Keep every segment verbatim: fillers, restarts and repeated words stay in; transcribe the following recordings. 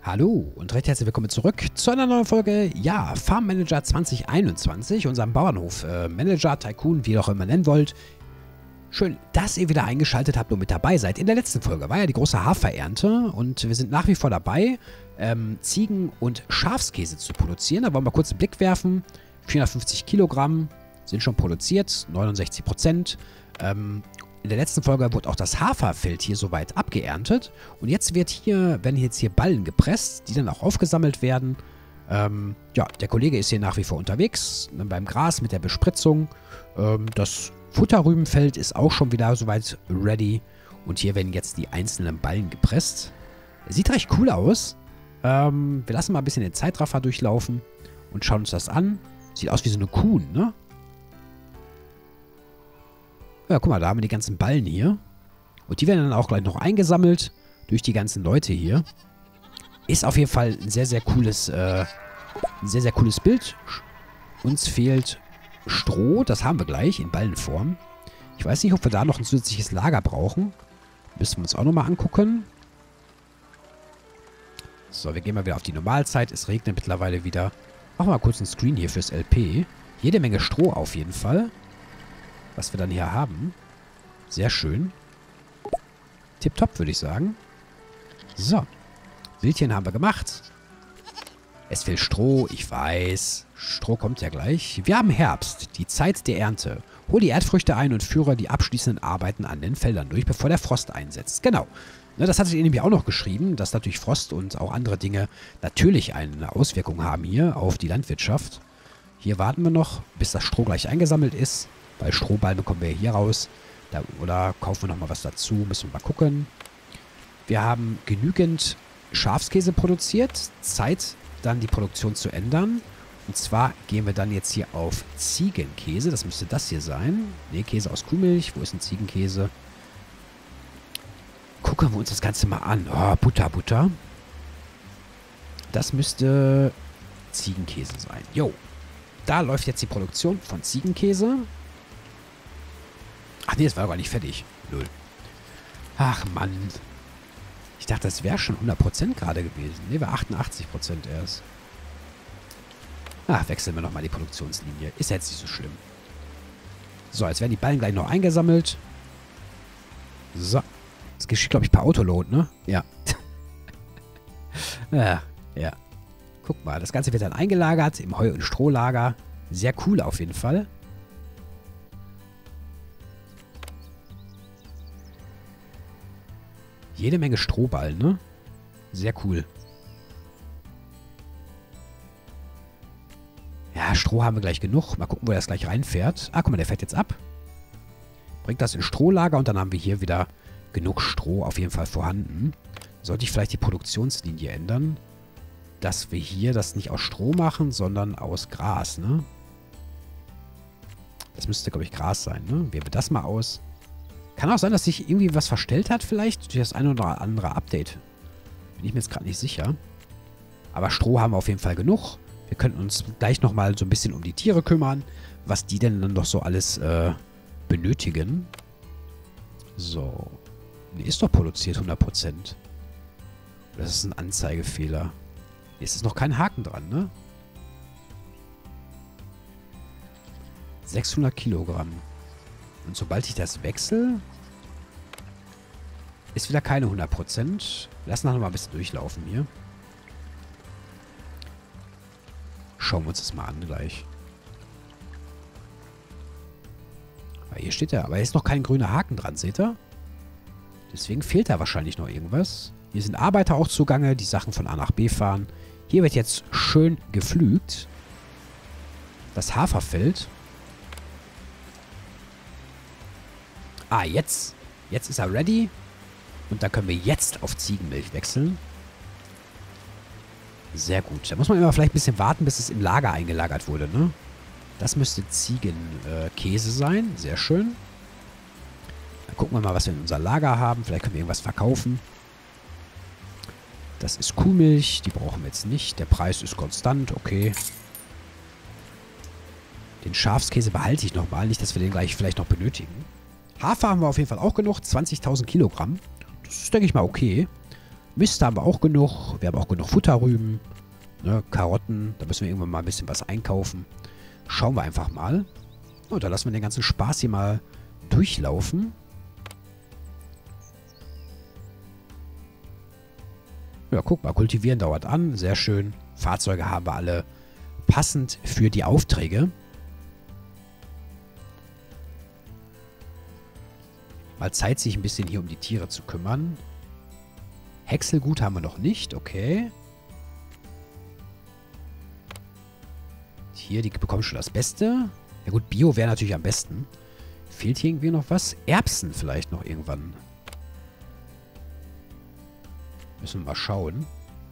Hallo und recht herzlich willkommen zurück zu einer neuen Folge, ja, Farm Manager zwanzig einundzwanzig, unserem Bauernhof äh, Manager, Tycoon, wie ihr auch immer nennen wollt. Schön, dass ihr wieder eingeschaltet habt und mit dabei seid. In der letzten Folge war ja die große Haferernte und wir sind nach wie vor dabei, ähm, Ziegen- und Schafskäse zu produzieren. Da wollen wir kurz einen Blick werfen. vierhundertfünfzig Kilogramm sind schon produziert, neunundsechzig Prozent. Ähm, In der letzten Folge wurde auch das Haferfeld hier soweit abgeerntet. Und jetzt wird hier, werden jetzt hier Ballen gepresst, die dann auch aufgesammelt werden. Ähm, ja, der Kollege ist hier nach wie vor unterwegs, dann beim Gras mit der Bespritzung. Ähm, das Futterrübenfeld ist auch schon wieder soweit ready. Und hier werden jetzt die einzelnen Ballen gepresst. Sieht recht cool aus. Ähm, wir lassen mal ein bisschen den Zeitraffer durchlaufen und schauen uns das an. Sieht aus wie so eine Kuh, ne? Ja, guck mal, da haben wir die ganzen Ballen hier. Und die werden dann auch gleich noch eingesammelt durch die ganzen Leute hier. Ist auf jeden Fall ein sehr, sehr cooles, äh, ein sehr, sehr cooles Bild. Uns fehlt Stroh, das haben wir gleich in Ballenform. Ich weiß nicht, ob wir da noch ein zusätzliches Lager brauchen. Müssen wir uns auch nochmal angucken. So, wir gehen mal wieder auf die Normalzeit. Es regnet mittlerweile wieder. Machen wir mal kurz einen Screen hier fürs L P. Jede Menge Stroh auf jeden Fall. Was wir dann hier haben. Sehr schön. Tipptopp, würde ich sagen. So. Wildchen haben wir gemacht. Es fehlt Stroh, ich weiß. Stroh kommt ja gleich. Wir haben Herbst, die Zeit der Ernte. Hol die Erdfrüchte ein und führe die abschließenden Arbeiten an den Feldern durch, bevor der Frost einsetzt. Genau. Ne, das hattet ihr nämlich auch noch geschrieben, dass natürlich Frost und auch andere Dinge natürlich eine Auswirkung haben hier auf die Landwirtschaft. Hier warten wir noch, bis das Stroh gleich eingesammelt ist. Weil Strohballen bekommen wir hier raus. Da, oder kaufen wir nochmal was dazu. Müssen wir mal gucken. Wir haben genügend Schafskäse produziert. Zeit, dann die Produktion zu ändern. Und zwar gehen wir dann jetzt hier auf Ziegenkäse. Das müsste das hier sein. Ne, Käse aus Kuhmilch. Wo ist ein Ziegenkäse? Gucken wir uns das Ganze mal an. Oh, Butter, Butter. Das müsste Ziegenkäse sein. Jo. Da läuft jetzt die Produktion von Ziegenkäse. Ach nee, das war gar nicht fertig. Null. Ach Mann. Ich dachte, das wäre schon hundert Prozent gerade gewesen. Ne, war achtundachtzig Prozent erst. Ach, wechseln wir nochmal die Produktionslinie. Ist ja jetzt nicht so schlimm. So, jetzt werden die Ballen gleich noch eingesammelt. So. Das geschieht, glaube ich, per Autoload, ne? Ja. ja, ja. Guck mal, das Ganze wird dann eingelagert im Heu- und Strohlager. Sehr cool auf jeden Fall. Jede Menge Strohballen, ne? Sehr cool. Ja, Stroh haben wir gleich genug. Mal gucken, wo er das gleich reinfährt. Ah, guck mal, der fährt jetzt ab. Bringt das in Strohlager und dann haben wir hier wieder genug Stroh auf jeden Fall vorhanden. Sollte ich vielleicht die Produktionslinie ändern, dass wir hier das nicht aus Stroh machen, sondern aus Gras, ne? Das müsste, glaube ich, Gras sein, ne? Wählen wir das mal aus. Kann auch sein, dass sich irgendwie was verstellt hat vielleicht durch das eine oder andere Update. Bin ich mir jetzt gerade nicht sicher. Aber Stroh haben wir auf jeden Fall genug. Wir könnten uns gleich nochmal so ein bisschen um die Tiere kümmern, was die denn dann doch so alles äh, benötigen. So. Nee, ist doch produziert hundert Prozent. Das ist ein Anzeigefehler. Hier ist noch kein Haken dran, ne? sechshundert Kilogramm. Und sobald ich das wechsle, ist wieder keine hundert Prozent. Lassen wir noch mal ein bisschen durchlaufen hier. Schauen wir uns das mal an gleich. Aber hier steht er. Aber hier ist noch kein grüner Haken dran, seht ihr? Deswegen fehlt da wahrscheinlich noch irgendwas. Hier sind Arbeiter auch zugange, die Sachen von A nach B fahren. Hier wird jetzt schön gepflügt. Das Haferfeld. Ah, jetzt. Jetzt ist er ready. Und da können wir jetzt auf Ziegenmilch wechseln. Sehr gut. Da muss man immer vielleicht ein bisschen warten, bis es im Lager eingelagert wurde, ne? Das müsste Ziegenkäse äh, sein. Sehr schön. Dann gucken wir mal, was wir in unser Lager haben. Vielleicht können wir irgendwas verkaufen. Das ist Kuhmilch. Die brauchen wir jetzt nicht. Der Preis ist konstant. Okay. Den Schafskäse behalte ich nochmal. Nicht, dass wir den gleich vielleicht noch benötigen. Hafer haben wir auf jeden Fall auch genug. zwanzigtausend Kilogramm. Das ist, denke ich mal, okay. Mist haben wir auch genug. Wir haben auch genug Futterrüben. Ne, Karotten. Da müssen wir irgendwann mal ein bisschen was einkaufen. Schauen wir einfach mal. Und da lassen wir den ganzen Spaß hier mal durchlaufen. Ja, guck mal, kultivieren dauert an. Sehr schön. Fahrzeuge haben wir alle passend für die Aufträge. Mal Zeit, sich ein bisschen hier um die Tiere zu kümmern. Häckselgut haben wir noch nicht, okay. Hier, die bekommen schon das Beste. Ja gut, Bio wäre natürlich am besten. Fehlt hier irgendwie noch was? Erbsen vielleicht noch irgendwann. Müssen wir mal schauen.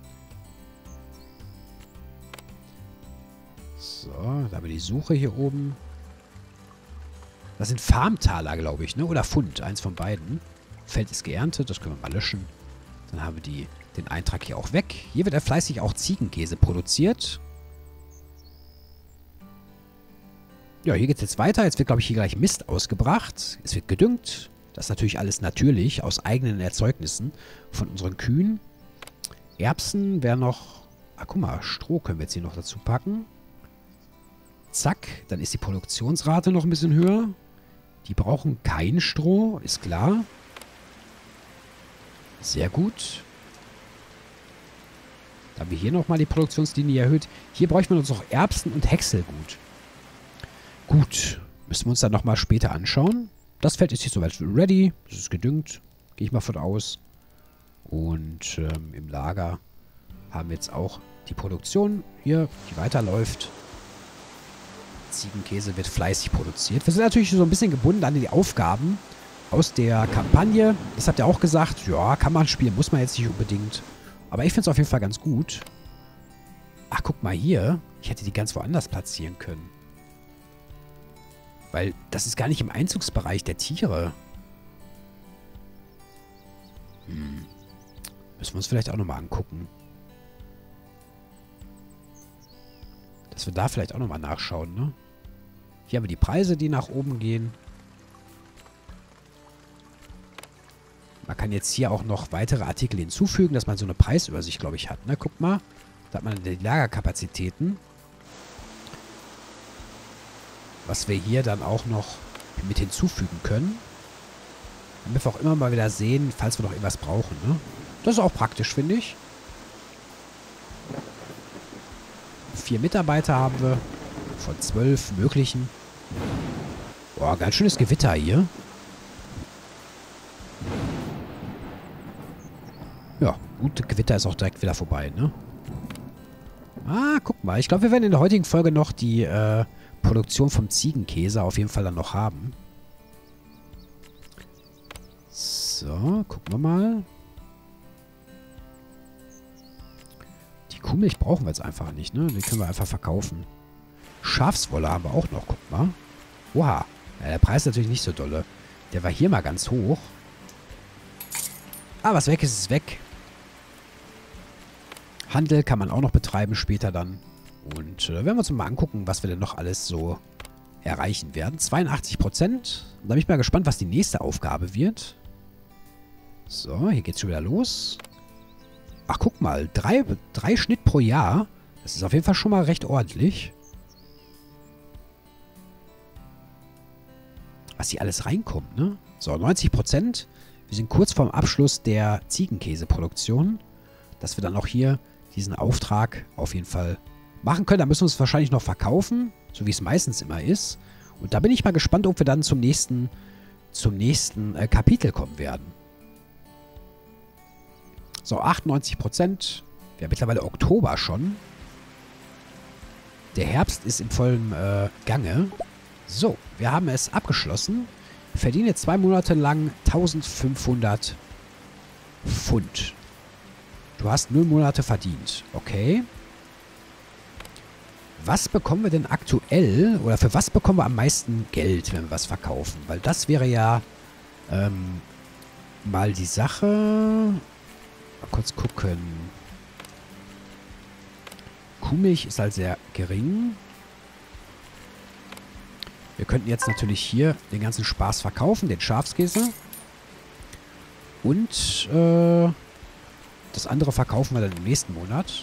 So, da haben wir die Suche hier oben. Das sind Farmtaler, glaube ich, ne? Oder Pfund, eins von beiden. Feld ist geerntet, das können wir mal löschen. Dann haben wir die, den Eintrag hier auch weg. Hier wird ja fleißig auch Ziegenkäse produziert. Ja, hier geht es jetzt weiter. Jetzt wird, glaube ich, hier gleich Mist ausgebracht. Es wird gedüngt. Das ist natürlich alles natürlich, aus eigenen Erzeugnissen von unseren Kühen. Erbsen wäre noch... Ah, guck mal, Stroh können wir jetzt hier noch dazu packen. Zack, dann ist die Produktionsrate noch ein bisschen höher. Die brauchen kein Stroh, ist klar. Sehr gut. Dann haben wir hier nochmal die Produktionslinie erhöht. Hier bräuchten wir uns noch Erbsen und Häckselgut. Gut, müssen wir uns dann nochmal später anschauen. Das Feld ist hier soweit ready. Das ist gedüngt. Gehe ich mal von aus. Und ähm, im Lager haben wir jetzt auch die Produktion hier, die weiterläuft. Ziegenkäse wird fleißig produziert. Wir sind natürlich so ein bisschen gebunden an die Aufgaben aus der Kampagne. Das habt ihr auch gesagt. Ja, kann man spielen, muss man jetzt nicht unbedingt. Aber ich finde es auf jeden Fall ganz gut. Ach, guck mal hier. Ich hätte die ganz woanders platzieren können. Weil das ist gar nicht im Einzugsbereich der Tiere. Hm. Müssen wir uns vielleicht auch nochmal angucken. Dass wir da vielleicht auch nochmal nachschauen, ne? Hier haben wir die Preise, die nach oben gehen. Man kann jetzt hier auch noch weitere Artikel hinzufügen, dass man so eine Preisübersicht, glaube ich, hat, ne? Guck mal. Da hat man die Lagerkapazitäten. Was wir hier dann auch noch mit hinzufügen können. Damit wir auch immer mal wieder sehen, falls wir noch irgendwas brauchen, ne? Das ist auch praktisch, finde ich. Vier Mitarbeiter haben wir. Von zwölf möglichen. Boah, ganz schönes Gewitter hier. Ja, gut, Gewitter ist auch direkt wieder vorbei, ne? Ah, guck mal. Ich glaube, wir werden in der heutigen Folge noch die äh, Produktion vom Ziegenkäse auf jeden Fall dann noch haben. So, gucken wir mal. Die Kuhmilch brauchen wir jetzt einfach nicht, ne? Die können wir einfach verkaufen. Schafswolle haben wir auch noch, guck mal. Oha. Ja, der Preis ist natürlich nicht so dolle. Der war hier mal ganz hoch. Ah, was weg ist, ist weg. Handel kann man auch noch betreiben später dann. Und äh, werden wir uns mal angucken, was wir denn noch alles so erreichen werden. zweiundachtzig Prozent. Da bin ich mal gespannt, was die nächste Aufgabe wird. So, hier geht's schon wieder los. Ach, guck mal. Drei, drei Schnitt pro Jahr. Das ist auf jeden Fall schon mal recht ordentlich. Was hier alles reinkommt, ne? So, neunzig Prozent. Wir sind kurz vorm Abschluss der Ziegenkäseproduktion. Dass wir dann auch hier diesen Auftrag auf jeden Fall machen können. Da müssen wir es wahrscheinlich noch verkaufen. So wie es meistens immer ist. Und da bin ich mal gespannt, ob wir dann zum nächsten, zum nächsten äh, Kapitel kommen werden. So, achtundneunzig Prozent. Wir haben mittlerweile Oktober schon. Der Herbst ist im vollen äh, Gange. So, wir haben es abgeschlossen. Ich verdiene jetzt zwei Monate lang eintausendfünfhundert Pfund. Du hast null Monate verdient. Okay. Was bekommen wir denn aktuell? Oder für was bekommen wir am meisten Geld, wenn wir was verkaufen? Weil das wäre ja ähm, mal die Sache. Mal kurz gucken. Kuhmilch ist halt sehr gering. Wir könnten jetzt natürlich hier den ganzen Spaß verkaufen, den Schafskäse. Und, äh, Das andere verkaufen wir dann im nächsten Monat.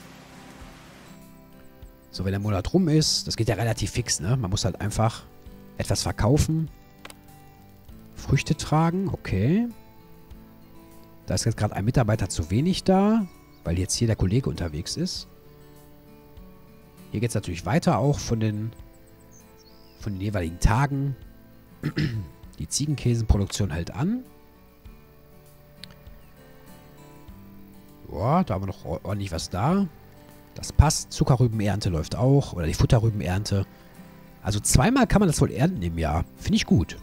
So, wenn der Monat rum ist, das geht ja relativ fix, ne? Man muss halt einfach etwas verkaufen. Früchte tragen, okay. Da ist jetzt gerade ein Mitarbeiter zu wenig da, weil jetzt hier der Kollege unterwegs ist. Hier geht es natürlich weiter auch von den, von den jeweiligen Tagen. Die Ziegenkäsenproduktion hält an. Ja, da haben wir noch ordentlich was da. Das passt. Zuckerrübenernte läuft auch. Oder die Futterrübenernte. Also zweimal kann man das wohl ernten im Jahr. Finde ich gut.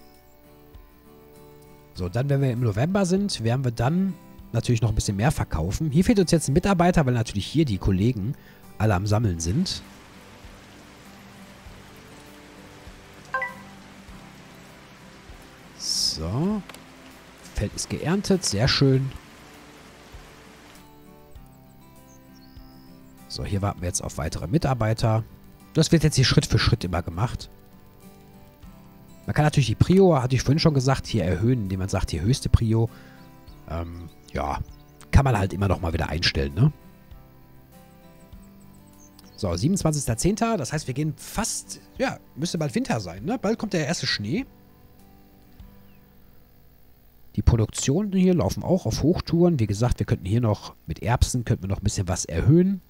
So, dann, wenn wir im November sind, werden wir dann natürlich noch ein bisschen mehr verkaufen. Hier fehlt uns jetzt ein Mitarbeiter, weil natürlich hier die Kollegen alle am Sammeln sind. So. Feld ist geerntet. Sehr schön. So, hier warten wir jetzt auf weitere Mitarbeiter. Das wird jetzt hier Schritt für Schritt immer gemacht. Man kann natürlich die Prio, hatte ich vorhin schon gesagt, hier erhöhen, indem man sagt, hier höchste Prio. Ähm, ja, kann man halt immer noch mal wieder einstellen, ne? So, siebenundzwanzigster zehnter Das heißt, wir gehen fast, ja, müsste bald Winter sein, ne? Bald kommt der erste Schnee. Die Produktionen hier laufen auch auf Hochtouren. Wie gesagt, wir könnten hier noch mit Erbsen, könnten wir noch ein bisschen was erhöhen.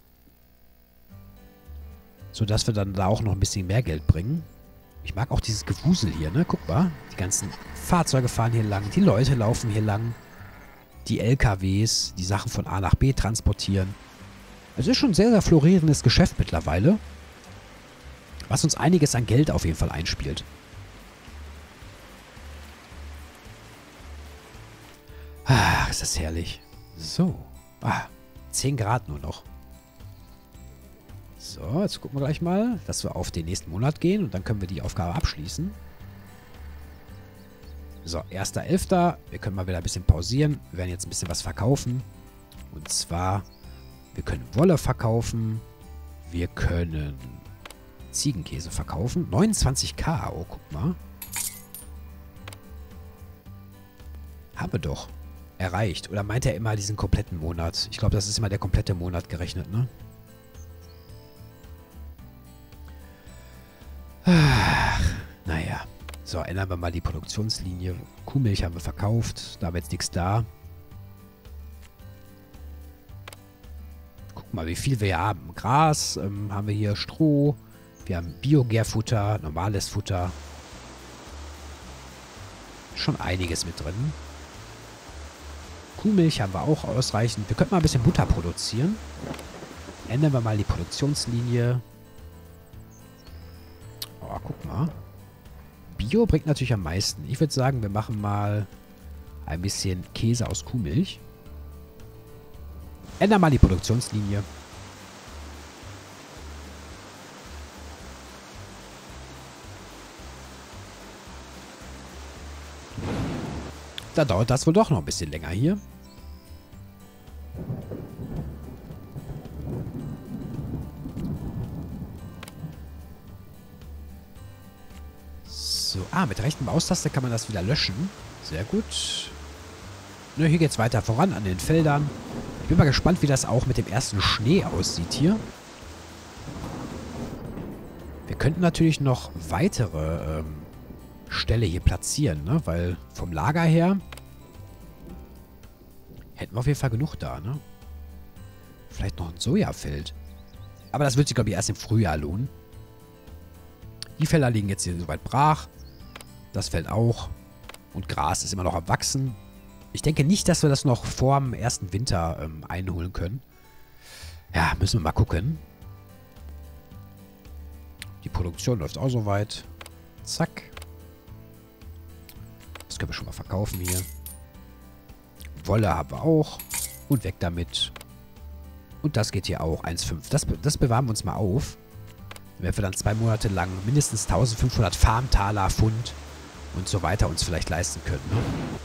Sodass wir dann da auch noch ein bisschen mehr Geld bringen. Ich mag auch dieses Gewusel hier, ne? Guck mal, die ganzen Fahrzeuge fahren hier lang, die Leute laufen hier lang. Die L K Ws, die Sachen von A nach B transportieren. Es ist schon ein sehr, sehr florierendes Geschäft mittlerweile. Was uns einiges an Geld auf jeden Fall einspielt. Ah, ist das herrlich. So. Ah, zehn Grad nur noch. So, jetzt gucken wir gleich mal, dass wir auf den nächsten Monat gehen und dann können wir die Aufgabe abschließen. So, erster elfter Wir können mal wieder ein bisschen pausieren. Wir werden jetzt ein bisschen was verkaufen. Und zwar, wir können Wolle verkaufen. Wir können Ziegenkäse verkaufen. neunundzwanzigtausend. Oh, guck mal. Haben wir doch. Erreicht. Oder meint er immer diesen kompletten Monat? Ich glaube, das ist immer der komplette Monat gerechnet, ne? Ach, naja. So, ändern wir mal die Produktionslinie. Kuhmilch haben wir verkauft. Da haben wir jetzt nichts da. Guck mal, wie viel wir hier haben. Gras, ähm, haben wir hier Stroh. Wir haben Biogärfutter, normales Futter. Schon einiges mit drin. Kuhmilch haben wir auch ausreichend. Wir könnten mal ein bisschen Butter produzieren. Ändern wir mal die Produktionslinie. Oh, guck mal. Bio bringt natürlich am meisten. Ich würde sagen, wir machen mal ein bisschen Käse aus Kuhmilch. Ändern mal die Produktionslinie. Da dauert das wohl doch noch ein bisschen länger hier. So, ah, mit rechten Maustaste kann man das wieder löschen. Sehr gut. Ne, hier geht es weiter voran an den Feldern. Ich bin mal gespannt, wie das auch mit dem ersten Schnee aussieht hier. Wir könnten natürlich noch weitere ähm, Ställe hier platzieren, ne? Weil vom Lager her hätten wir auf jeden Fall genug da, ne? Vielleicht noch ein Sojafeld. Aber das wird sich, glaube ich, erst im Frühjahr lohnen. Die Felder liegen jetzt hier soweit brach. Das Feld auch. Und Gras ist immer noch am Wachsen. Ich denke nicht, dass wir das noch vor dem ersten Winter ähm, einholen können. Ja, müssen wir mal gucken. Die Produktion läuft auch soweit. Zack. Das können wir schon mal verkaufen hier. Wolle haben wir auch. Und weg damit. Und das geht hier auch. eins Komma fünf. Das, das bewahren wir uns mal auf. Wenn wir dann zwei Monate lang mindestens eintausendfünfhundert Farmtaler, Pfund und so weiter uns vielleicht leisten können. Ne?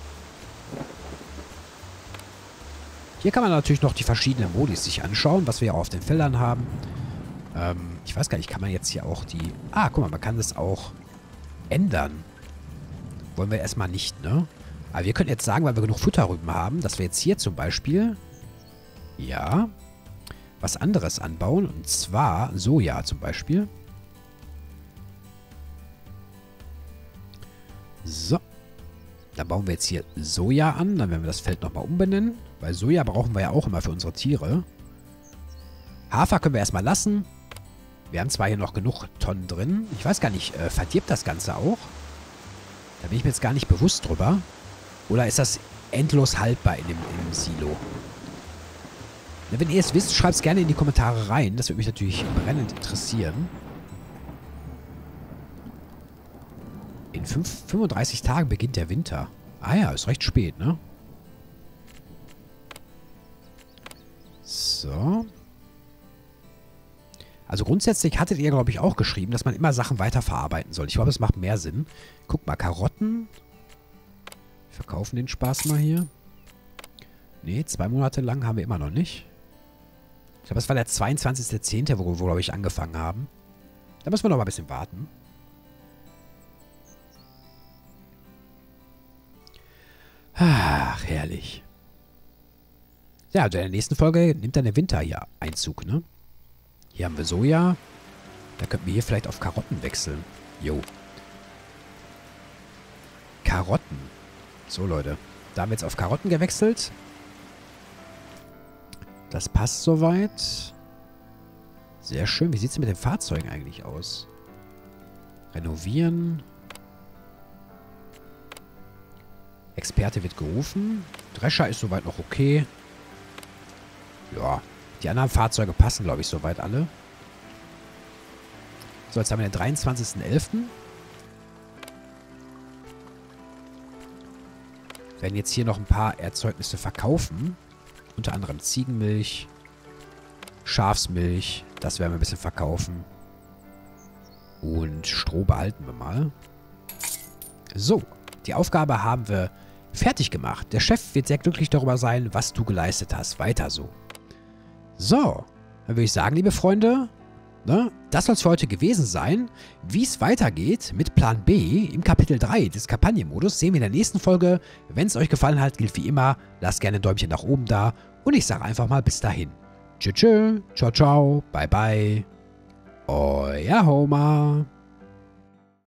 Hier kann man natürlich noch die verschiedenen Modis sich anschauen, was wir ja auch auf den Feldern haben. Ähm, ich weiß gar nicht, kann man jetzt hier auch die... Ah, guck mal, man kann das auch ändern. Wollen wir erstmal nicht, ne? Aber wir können jetzt sagen, weil wir genug Futterrüben haben, dass wir jetzt hier zum Beispiel Ja. Was anderes anbauen. Und zwar Soja zum Beispiel. So. Dann bauen wir jetzt hier Soja an. Dann werden wir das Feld nochmal umbenennen. Weil Soja brauchen wir ja auch immer für unsere Tiere. Hafer können wir erstmal lassen. Wir haben zwar hier noch genug Tonnen drin. Ich weiß gar nicht, äh, verdirbt das Ganze auch? Da bin ich mir jetzt gar nicht bewusst drüber. Oder ist das endlos haltbar in dem, in dem Silo? Na, wenn ihr es wisst, schreibt es gerne in die Kommentare rein. Das würde mich natürlich brennend interessieren. In fünf, fünfunddreißig Tagen beginnt der Winter. Ah ja, ist recht spät, ne? So. Also grundsätzlich hattet ihr, glaube ich, auch geschrieben, dass man immer Sachen weiterverarbeiten soll. Ich glaube, das macht mehr Sinn. Guck mal, Karotten. Wir verkaufen den Spaß mal hier. Ne, zwei Monate lang haben wir immer noch nicht. Ich glaube, das war der zweiundzwanzigste zehnte, wo, wo glaube ich, angefangen haben. Da müssen wir noch mal ein bisschen warten. Ach, herrlich. Ja, also in der nächsten Folge nimmt dann der Winter hier Einzug, ne? Hier haben wir Soja. Da könnten wir hier vielleicht auf Karotten wechseln. Jo. Karotten. So, Leute. Da haben wir jetzt auf Karotten gewechselt. Das passt soweit. Sehr schön. Wie sieht es mit den Fahrzeugen eigentlich aus? Renovieren. Experte wird gerufen. Drescher ist soweit noch okay. Ja. Die anderen Fahrzeuge passen, glaube ich, soweit alle. So, jetzt haben wir den dreiundzwanzigsten elften Werden jetzt hier noch ein paar Erzeugnisse verkaufen. Unter anderem Ziegenmilch, Schafsmilch. Das werden wir ein bisschen verkaufen. Und Stroh behalten wir mal. So, die Aufgabe haben wir fertig gemacht. Der Chef wird sehr glücklich darüber sein, was du geleistet hast. Weiter so. So, dann würde ich sagen, liebe Freunde, ne, das soll es für heute gewesen sein. Wie es weitergeht mit Plan B im Kapitel drei des Kampagnenmodus, sehen wir in der nächsten Folge. Wenn es euch gefallen hat, gilt wie immer, lasst gerne ein Däumchen nach oben da. Und ich sage einfach mal bis dahin. Tschüss, tschüss, ciao, ciao, bye, bye. Euer Homer.